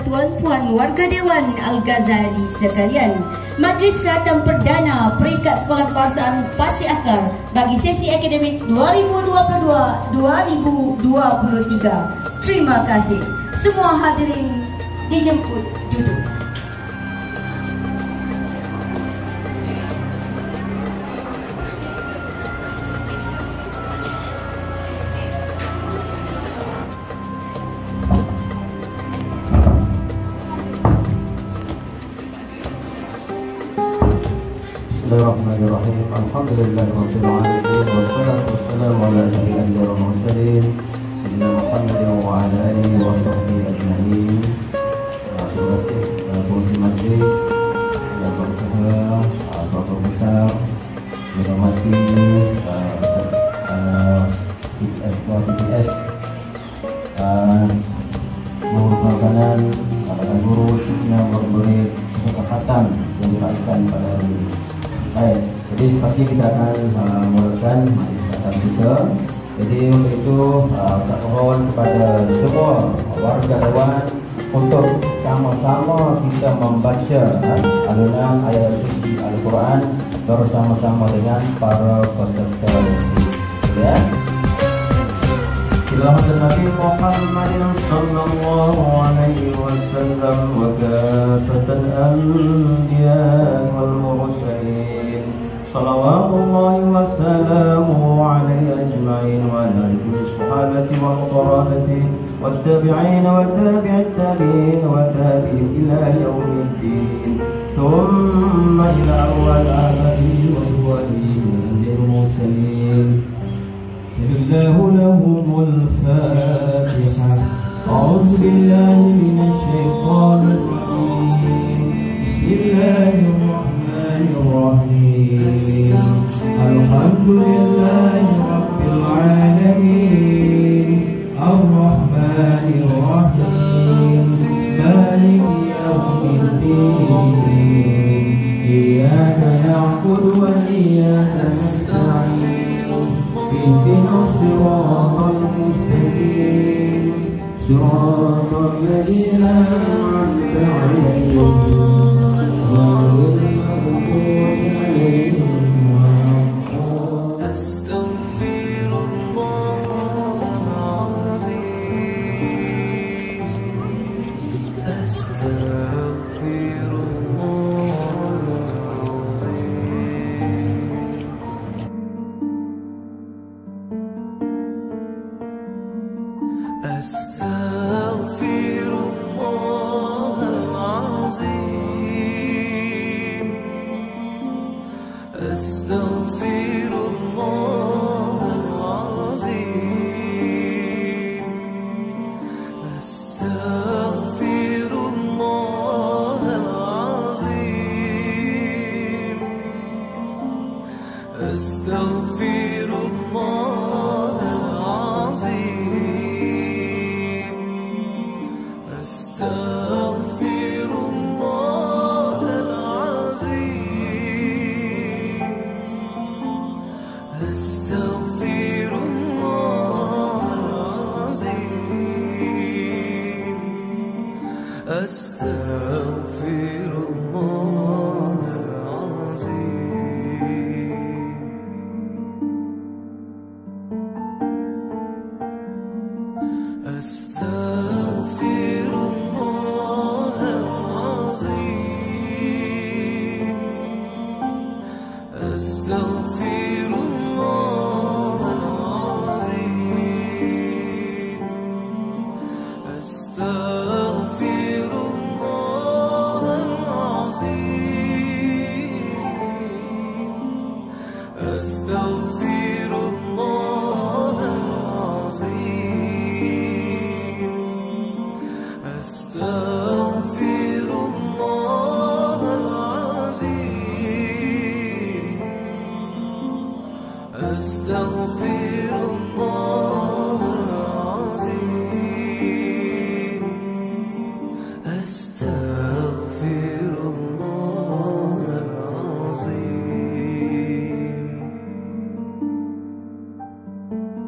tuan-puan warga Dewan Al-Ghazali sekalian, Majlis Khatam Perdana Peringkat Sekolah Kebangsaan Pasir Akar bagi sesi akademik 2022-2023. Terima kasih. Semua hadirin dijemput duduk. Bismillahirrahmanirrahim. Alhamdulillahirabbil alamin wassalatu wassalamu ala asyrofil anbiya'i wal mursalin sayyidina Muhammadin wa ala alihi wa sahbihi ajma'in. Terima kasih pengurusi majlis, yang berusaha, Bapak Besar, yang hormati PPS, mengorbankan para guru yang berberi kesempatan yang diberikan pada hari ini. Baik, jadi pasti kita akan memulakan majlis khatam kita. Jadi untuk itu saya mohon kepada semua warga Dewan untuk sama-sama kita membaca alunan ayat suci Al-Quran bersama-sama dengan para peserta. Ya. Tilawatan Nabi Muhammadin sallallahu alaihi wasallam wa kafatan anbiya wal mursalin. Salawatullahi wa salamuhu alaihi ajma'in wa ala alihi sahabati wa qarabati والتابعين وتابع التابعين وتابعين إلى يوم الدين ثم إلى أرواح آبائه وإخوانه من المرسلين. بسم الله لهم الفاتحة. أعوذ بالله من الشيطان الرجيم. بسم الله الرحمن الرحيم. الحمد لله رب العالمين الرحمن الرحيم مالك يوم الدين إياك نعبد وإياك نستعين اهدنا الصراط المستقيم صراط الذين أنعمت عليهم غير المغضوب عليهم.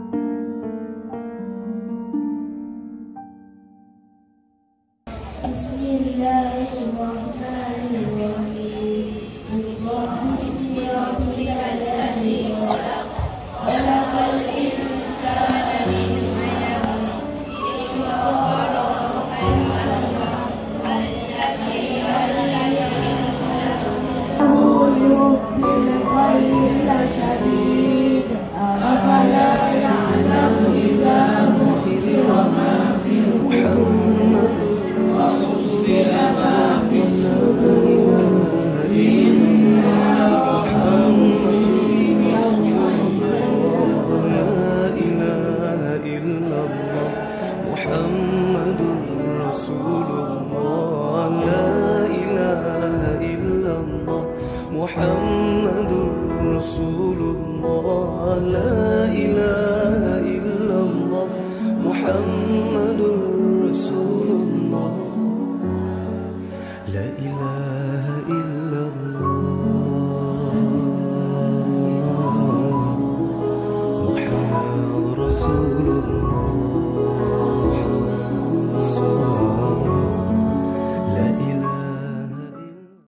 بسم Muhammadur Rasulullah, la ilaha illallah, Muhammadur Rasulullah, la ilaha